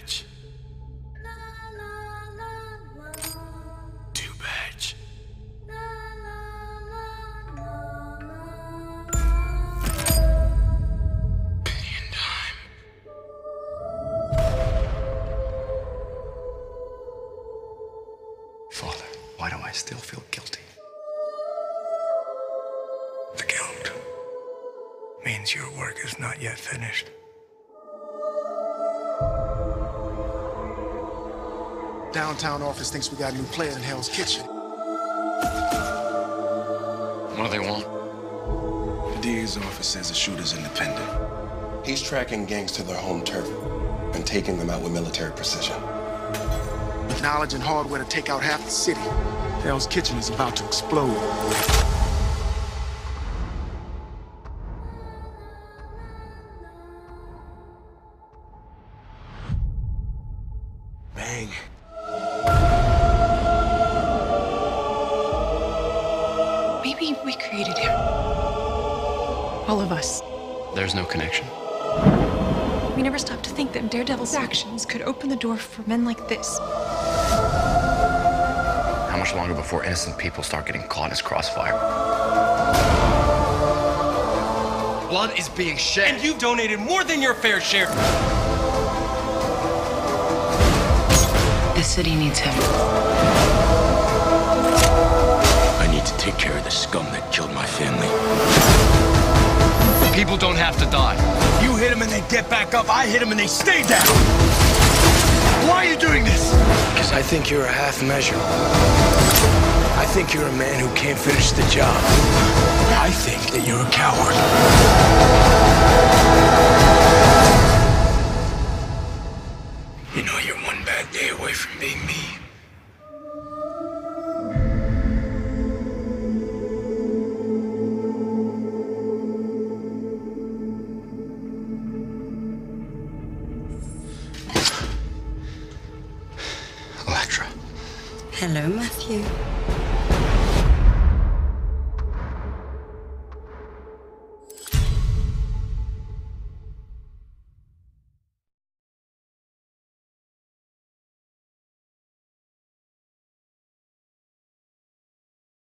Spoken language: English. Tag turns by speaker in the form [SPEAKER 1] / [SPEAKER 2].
[SPEAKER 1] badge. Two badge. Billion time.
[SPEAKER 2] Father, why do I still feel guilty?
[SPEAKER 1] The guilt means your work is not yet finished.
[SPEAKER 3] Downtown office thinks we got a new player in Hell's Kitchen.
[SPEAKER 2] What do they want?
[SPEAKER 1] The DA's office says the shooter's independent.
[SPEAKER 4] He's tracking gangs to their home turf and taking them out with military precision.
[SPEAKER 3] With knowledge and hardware to take out half the city, Hell's Kitchen is about to explode.
[SPEAKER 1] Bang.
[SPEAKER 5] Maybe we created him. All of us.
[SPEAKER 2] There's no connection.
[SPEAKER 5] We never stopped to think that Daredevil's actions could open the door for men like this.
[SPEAKER 2] How much longer before innocent people start getting caught in his crossfire? Blood is being shed.
[SPEAKER 6] And you've donated more than your fair share.
[SPEAKER 5] The city needs him.
[SPEAKER 1] I need to take care of the scum that killed my family.
[SPEAKER 2] People don't have to die.
[SPEAKER 1] You hit them and they get back up. I hit them and they stay down. Why are you doing this? Because I think you're a half measure. I think you're a man who can't finish the job. I think that you're a coward. You know you're one bad day away from being me. Electra.
[SPEAKER 7] Hello, Matthew.